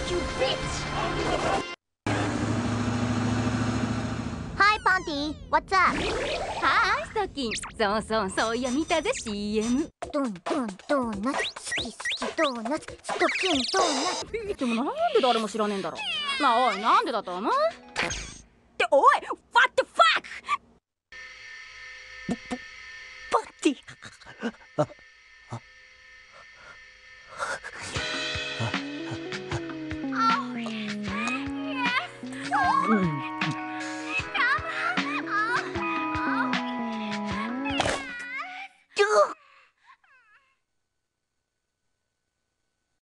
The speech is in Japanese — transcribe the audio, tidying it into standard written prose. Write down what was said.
you bitch! Hi, Ponty. What's up? はーい、ソキン。そういや見たぜ CM。 ドンドーナツ、好きドーナツ、ストキンドーナツ。 でもなんで誰も知らねえんだろ。なあおい、なんでだと思う？っておい What the fuck！ ポンティ。 Oh, yes!